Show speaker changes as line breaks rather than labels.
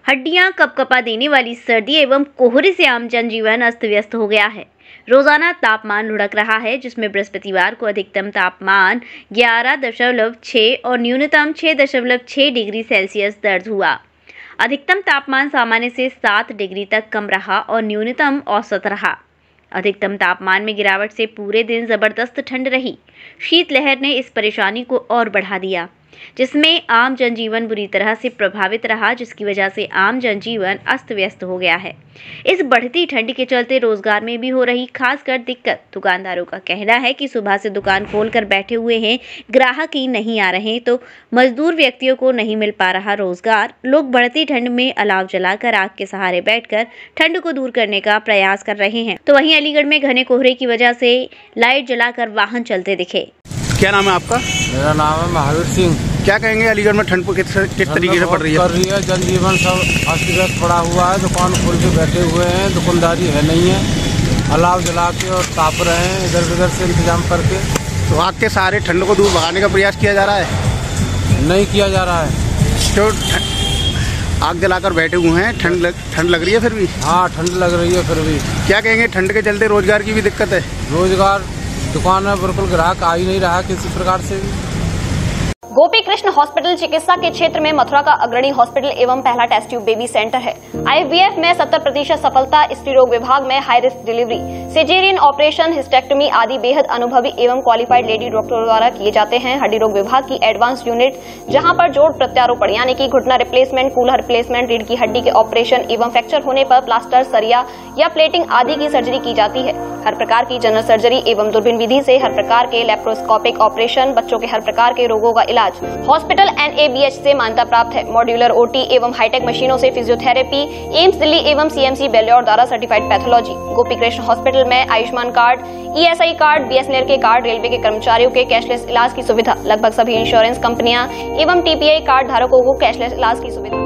हड्डियां कपकपा देने वाली सर्दी एवं कोहरे से आम जनजीवन अस्त व्यस्त हो गया है। रोजाना तापमान लुढ़क रहा है, जिसमें बृहस्पतिवार को अधिकतम तापमान 11.6 और न्यूनतम 6.6 डिग्री सेल्सियस दर्ज हुआ। अधिकतम तापमान सामान्य से 7 डिग्री तक कम रहा और न्यूनतम औसत रहा। अधिकतम तापमान में गिरावट से पूरे दिन जबरदस्त ठंड रही। शीतलहर ने इस परेशानी को और बढ़ा दिया, जिसमें आम जनजीवन बुरी तरह से प्रभावित रहा, जिसकी वजह से आम जनजीवन अस्त व्यस्त हो गया है। इस बढ़ती ठंड के चलते रोजगार में भी हो रही खासकर दिक्कत। दुकानदारों का कहना है कि सुबह से दुकान खोलकर बैठे हुए हैं, ग्राहक ही नहीं आ रहे, तो मजदूर व्यक्तियों को नहीं मिल पा रहा रोजगार। लोग बढ़ती ठंड में अलाव जलाकर आग के सहारे बैठकर ठंड को दूर करने का प्रयास कर रहे हैं। तो वहीं अलीगढ़ में घने कोहरे की वजह से लाइट जलाकर वाहन चलते दिखे।
क्या नाम है आपका?
मेरा नाम है महावीर सिंह।
क्या कहेंगे, अलीगढ़ में ठंड किस तरीके से पड़ रही है?
जनजीवन सब अस्त व्यस्त पड़ा हुआ है। दुकान खोल के बैठे हुए हैं, दुकानदारी है नहीं है, अलाव जला के और ताप रहे हैं इधर उधर से इंतजाम करके।
तो आग के सहारे ठंड को दूर भगाने का प्रयास किया जा रहा है?
नहीं किया जा रहा है।
तो आग जलाकर बैठे हुए हैं, ठंड लग रही है फिर भी?
हाँ, ठंड लग रही है फिर भी।
क्या कहेंगे, ठंड के चलते रोजगार की भी दिक्कत है?
रोजगार दुकान में बिल्कुल ग्राहक आ ही नहीं रहा किसी प्रकार से भी।
गोपी कृष्ण हॉस्पिटल चिकित्सा के क्षेत्र में मथुरा का अग्रणी हॉस्पिटल एवं पहला टेस्ट ट्यूब बेबी सेंटर है। IVF में 70% सफलता, स्त्री रोग विभाग में high risk delivery, caesarean operation, hysterectomy आदि बेहद अनुभवी एवं क्वालिफाइड लेडी डॉक्टरों द्वारा किए जाते हैं। हड्डी रोग विभाग की एडवांस यूनिट, जहां पर जोड़ प्रत्यारोपण यानी कि घुटना रिप्लेसमेंट, कूल्हा रिप्लेसमेंट, रीढ़ की हड्डी के ऑपरेशन एवं फ्रैक्चर होने पर प्लास्टर, सरिया या प्लेटिंग आदि की सर्जरी की जाती है। हर प्रकार की जनरल सर्जरी एवं दूरबीन विधि से हर प्रकार के लेप्रोस्कोपिक ऑपरेशन, बच्चों के हर प्रकार के रोगों का इलाज हॉस्पिटल NABH से मान्यता प्राप्त है। मॉड्यूलर OT एवं हाईटेक मशीनों से फिजियोथेरेपी, एम्स दिल्ली एवं CMC बेल्योर द्वारा certified pathology. Gopi Krishna hospital में Ayushman card, ESI card, BSNL के कार्ड, रेलवे के कर्मचारियों के कैशलेस इलाज की सुविधा, लगभग सभी इंश्योरेंस कंपनियां एवं TPI कार्ड धारकों को कैशलेस इलाज की सुविधा।